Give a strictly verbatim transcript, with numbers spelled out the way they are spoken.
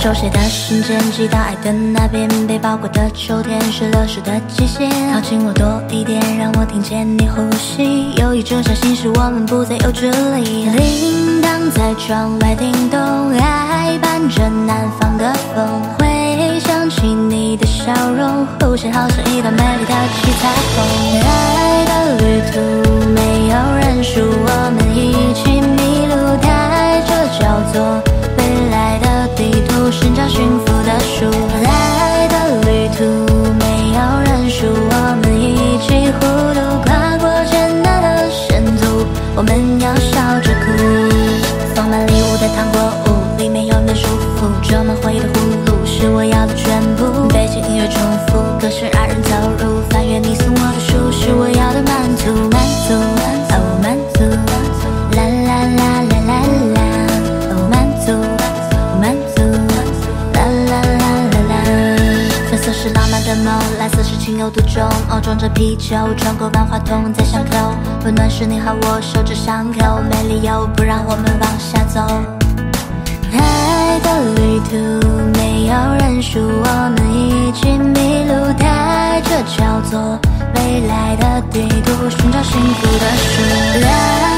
手写的信件寄到爱的那边，被包裹的秋天是流逝的季节。靠近我多一点，让我听见你呼吸。有一种相信是我们不再有距离。铃铛在窗外叮咚，爱伴着南方的风，回想起你的笑容，呼吸好像一道美丽的七彩虹。爱的旅途没有认输，我们一起迷路，带着叫做未来的地图，寻找幸福的树。爱的旅途没有认输，我们一起互渡，跨过艰难的险阻，我们要笑着哭。放满礼物的糖果屋，里面有你的束缚，装满回忆的葫芦是我要的全部。背景音乐重复，歌声让人走入，翻阅你送我的书是我要的满足，满足，哦满足，啦啦啦啦啦啦，哦满足，满足，啦啦啦啦啦。粉色是浪漫的梦，蓝色是情有独钟，哦装着啤酒，穿过万花筒在巷口，温暖是你和我守着伤口，没理由不让我们往下走。爱的旅途没有认输，我们一起迷路，带着叫做未来的地图，寻找幸福的树。